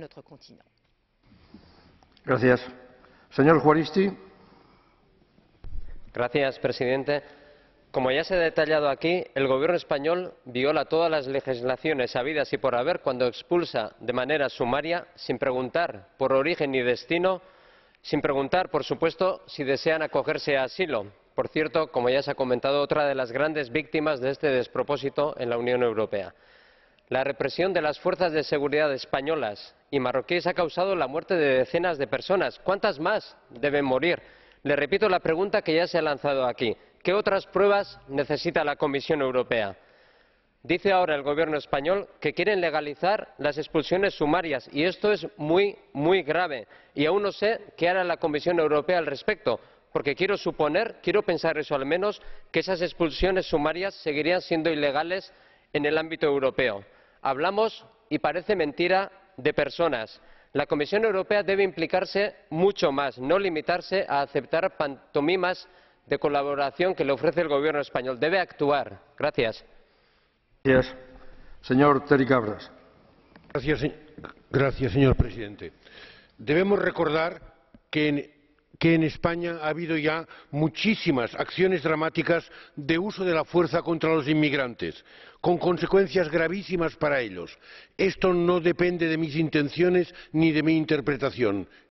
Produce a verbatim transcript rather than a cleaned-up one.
notre continent. Gracias. Señor Juaristi. Gracias, presidente. Como ya se ha detallado aquí, el Gobierno español viola todas las legislaciones habidas y por haber cuando expulsa de manera sumaria, sin preguntar por origen ni destino, sin preguntar, por supuesto, si desean acogerse a asilo. Por cierto, como ya se ha comentado, otra de las grandes víctimas de este despropósito en la Unión Europea. La represión de las fuerzas de seguridad españolas y marroquíes ha causado la muerte de decenas de personas. ¿Cuántas más deben morir? Le repito la pregunta que ya se ha lanzado aquí. ¿Qué otras pruebas necesita la Comisión Europea? Dice ahora el Gobierno español que quieren legalizar las expulsiones sumarias y esto es muy, muy grave. Y aún no sé qué hará la Comisión Europea al respecto, porque quiero suponer, quiero pensar eso al menos, que esas expulsiones sumarias seguirían siendo ilegales en el ámbito europeo. Hablamos, y parece mentira, de personas. La Comisión Europea debe implicarse mucho más, no limitarse a aceptar pantomimas de colaboración que le ofrece el Gobierno español. Debe actuar. Gracias. Gracias. Señor Terry Cabras. Gracias, gracias, señor presidente. Debemos recordar que en, que en España ha habido ya muchísimas acciones dramáticas de uso de la fuerza contra los inmigrantes, con consecuencias gravísimas para ellos. Esto no depende de mis intenciones ni de mi interpretación.